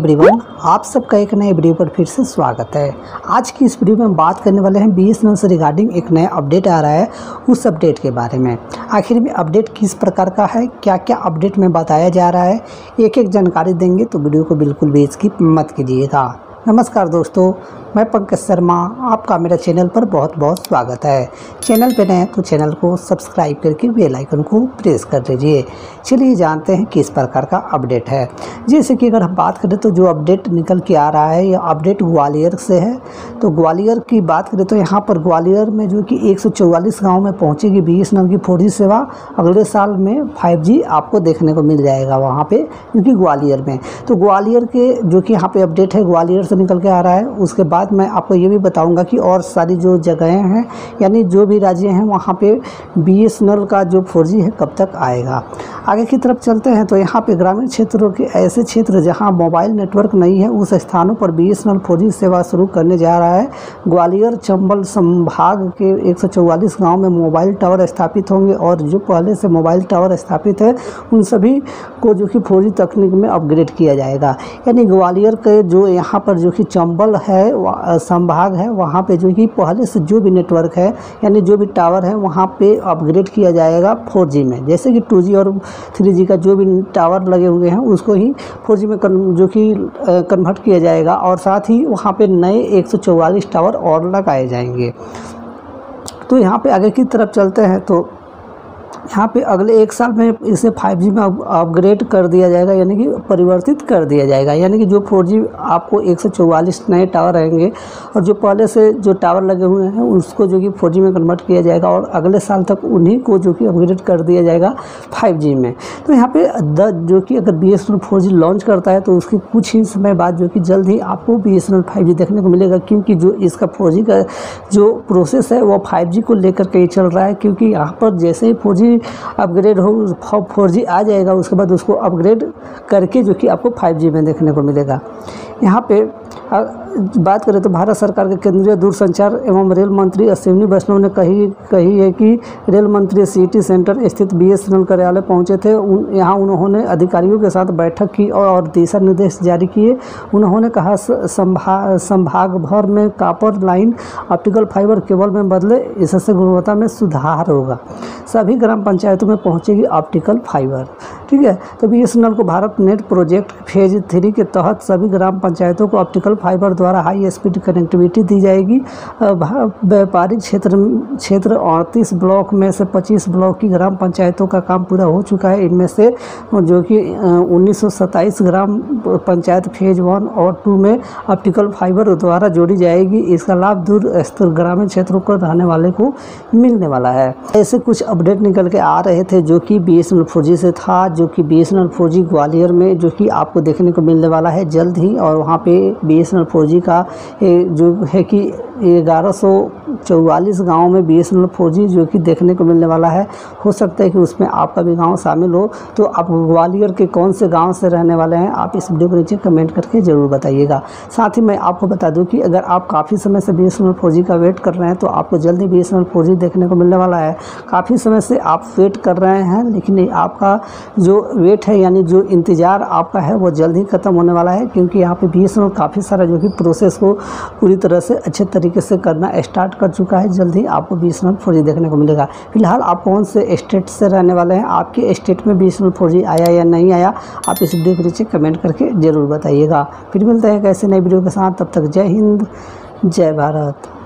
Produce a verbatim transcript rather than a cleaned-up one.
Everyone, आप सबका एक नए वीडियो पर फिर से स्वागत है। आज की इस वीडियो में हम बात करने वाले हैं बीएसएनएल से रिगार्डिंग एक नया अपडेट आ रहा है, उस अपडेट के बारे में। आखिर में अपडेट किस प्रकार का है, क्या क्या अपडेट में बताया जा रहा है, एक एक जानकारी देंगे, तो वीडियो को बिल्कुल भी स्किप मत कीजिएगा। नमस्कार दोस्तों, मैं पंकज शर्मा, आपका मेरा चैनल पर बहुत बहुत स्वागत है। चैनल पे नए हैं तो चैनल को सब्सक्राइब करके बेल आइकन को प्रेस कर दीजिए। चलिए जानते हैं किस प्रकार का अपडेट है। जैसे कि अगर हम बात करें तो जो अपडेट निकल के आ रहा है, यह अपडेट ग्वालियर से है। तो ग्वालियर की बात करें तो यहाँ पर ग्वालियर में जो कि एक सौ चौवालीस गाँव में पहुँचेगी बीएसएनएल की फोर जी सेवा। अगले साल में फाइव जी आपको देखने को मिल जाएगा वहाँ पर, क्योंकि ग्वालियर में। तो ग्वालियर के जो कि यहाँ पर अपडेट है ग्वालियर से निकल के आ रहा है। उसके बाद मैं आपको ये भी बताऊंगा कि और सारी जो जगहें हैं, यानी जो भी राज्य हैं, वहाँ पे बीएसएनएल का जो फोर जी है कब तक आएगा। आगे की तरफ चलते हैं तो यहाँ पे ग्रामीण क्षेत्रों के ऐसे क्षेत्र जहाँ मोबाइल नेटवर्क नहीं है, उस स्थानों पर बीएसएनएल फोर जी सेवा शुरू करने जा रहा है। ग्वालियर चंबल संभाग के एक सौ चौवालीस गाँव में मोबाइल टावर स्थापित होंगे और जो पहले से मोबाइल टावर स्थापित है उन सभी को जो कि फोर जी तकनीक में अपग्रेड किया जाएगा। यानी ग्वालियर के जो यहाँ पर जो कि चंबल है संभाग है, वहाँ पे जो कि पहले से जो भी नेटवर्क है, यानी जो भी टावर है, वहाँ पे अपग्रेड किया जाएगा फोर जी में। जैसे कि टू जी और थ्री जी का जो भी टावर लगे हुए हैं उसको ही फोर जी में जो कि कन्वर्ट किया जाएगा, और साथ ही वहाँ पे नए एक सौ चौवालीस टावर और लगाए जाएंगे। तो यहाँ पे आगे की तरफ चलते हैं तो यहाँ पे अगले एक साल में इसे फाइव जी में अपग्रेड कर दिया जाएगा, यानी कि परिवर्तित कर दिया जाएगा। यानी कि जो फोर जी आपको एक सौ चौवालीस नए टावर रहेंगे और जो पहले से जो टावर लगे हुए हैं उसको जो कि फोर जी में कन्वर्ट किया जाएगा, और अगले साल तक उन्हीं को जो कि अपग्रेड कर दिया जाएगा फाइव जी में। तो यहाँ पे द जो कि अगर बीएसएनएल फोर जी लॉन्च करता है तो उसके कुछ ही समय बाद जो कि जल्द ही आपको बीएसएनएल फाइव जी देखने को मिलेगा, क्योंकि जो इसका फोर जी का जो प्रोसेस है वो फाइव जी को लेकर के ही चल रहा है। क्योंकि यहाँ पर जैसे ही फोर जी अपग्रेड हो, फोर जी आ जाएगा, उसके बाद उसको अपग्रेड करके जो कि आपको फाइव जी में देखने को मिलेगा। यहाँ पे बात करें तो भारत सरकार के केंद्रीय दूरसंचार एवं रेल मंत्री अश्विनी वैष्णव ने कही कही है कि रेल मंत्री सिटी सेंटर स्थित बीएसएनएल कार्यालय पहुंचे थे। उन यहाँ उन्होंने अधिकारियों के साथ बैठक की और दिशा निर्देश जारी किए। उन्होंने कहा संभाग संभाग भर में copper line optical fibre cable में बदले, इससे गुणवत्ता में सुधार होगा। सभी ग्राम पंचायतों में पहुँचेगी ऑप्टिकल फाइबर। ठीक है, तो बीएसएनएल को Bharat net project phase three के तहत सभी ग्राम पंचायतों को ऑप्टिकल फाइबर द्वारा हाई स्पीड कनेक्टिविटी दी जाएगी। व्यापारिक क्षेत्र क्षेत्र अड़तीस ब्लॉक में से पच्चीस ब्लॉक की ग्राम पंचायतों का काम पूरा हो चुका है। इनमें से जो कि उन्नीस सौ सत्ताईस ग्राम पंचायत फेज वन और टू में ऑप्टिकल फाइबर द्वारा जोड़ी जाएगी। इसका लाभ दूर स्तर ग्रामीण क्षेत्रों को रहने वाले को मिलने वाला है। ऐसे कुछ अपडेट निकल के आ रहे थे जो कि बीएसएनएल फोर जी से था, जो कि बीएसएनएल फोर जी ग्वालियर में जो कि आपको देखने को मिलने वाला है जल्द ही। और वहाँ पे बीएसएनएल फोर जी का जो है कि ग्यारह सौ चौवालीस गाँव में बीएसएनएल फोर जी जो कि देखने को मिलने वाला है। हो सकता है कि उसमें आपका भी गांव शामिल हो। तो आप ग्वालियर के कौन से गांव से रहने वाले हैं, आप इस वीडियो को नीचे कमेंट करके ज़रूर बताइएगा। साथ ही मैं आपको बता दूं कि अगर आप काफ़ी समय से बीएसएनएल फोर जी का वेट कर रहे हैं तो आपको जल्दी बीएसएनएल फोर जी देखने को मिलने वाला है। काफ़ी समय से आप वेट कर रहे हैं, लेकिन आपका जो वेट है, यानी जो इंतज़ार आपका है, वो जल्द ही ख़त्म होने वाला है। क्योंकि यहाँ पर बीएसएनएल काफ़ी सारा जो कि प्रोसेस को पूरी तरह से अच्छे तरीके से करना स्टार्ट कर चुका है। जल्दी आपको बीएसएनएल फोर जी देखने को मिलेगा। फिलहाल आप कौन से स्टेट से रहने वाले हैं, आपके स्टेट में बीएसएनएल फोर जी आया या नहीं आया, आप इस वीडियो के नीचे कमेंट करके ज़रूर बताइएगा। फिर मिलते हैं एक ऐसे नई वीडियो के साथ, तब तक जय हिंद, जय भारत।